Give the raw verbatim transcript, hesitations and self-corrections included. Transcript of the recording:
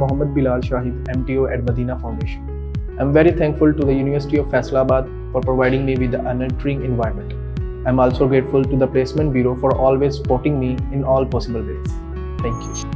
Mohammad Bilal Shahid, M T O at Madinah Foundation. I'm very thankful to the University of Faisalabad for providing me with a nurturing environment. I'm also grateful to the Placement Bureau for always supporting me in all possible ways. Thank you.